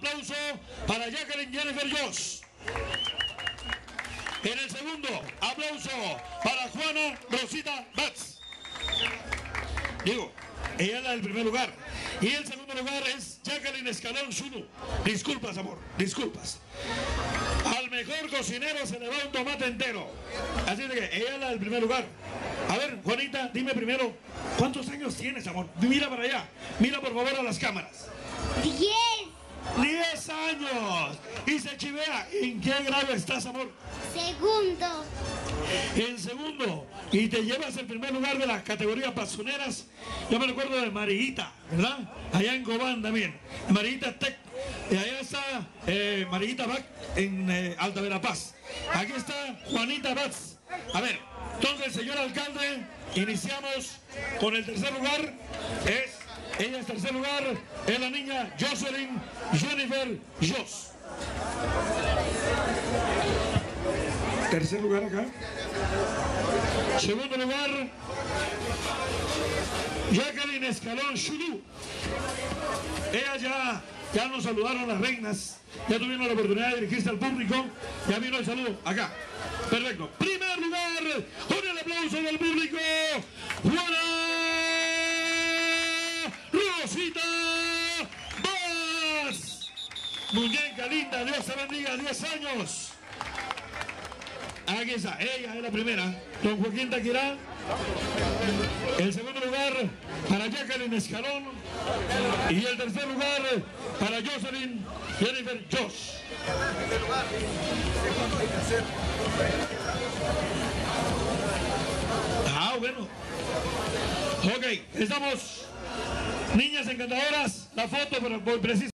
aplauso para Jacqueline Jennifer Joss. En el segundo, aplauso para Juana Rosita Batz. Digo, ella es la del primer lugar. Y el segundo lugar es Jacqueline Escalón Shunu. Disculpas, amor, disculpas. Al mejor cocinero se le va un tomate entero. Así de que ella es la del primer lugar. A ver, Juanita, dime primero, ¿cuántos años tienes, amor? Mira para allá, mira por favor a las cámaras. 10. 10 años. Y se chivea. ¿En qué grado estás, amor? Segundo. En segundo. Y te llevas el primer lugar de la categoría pasoneras. Yo me recuerdo de Mariguita, ¿verdad? Allá en Cobán también. Mariguita Tech. Y allá está Mariguita Bac en Alta Verapaz. Aquí está Juanita Batz. A ver, entonces, señor alcalde, iniciamos con el tercer lugar. Ella es tercer lugar, es la niña Jocelyn Jennifer Joss. Tercer lugar acá. Segundo lugar, Jacqueline Escalón Shunu. Ella ya nos saludaron las reinas, ya tuvimos la oportunidad de dirigirse al público, ya vino el saludo acá. Perfecto. Primer lugar, con el aplauso del público, Juana Rosita Batz. Muñeca linda, Dios te bendiga, 10 años. Aquí está, ella es la primera. Don Joaquín Taquirá. El segundo lugar para Jacqueline Escalón. Y el tercer lugar para Jocelyn Jennifer Joss. Ah, bueno. Ok, estamos. Niñas encantadoras, la foto, pero preciso.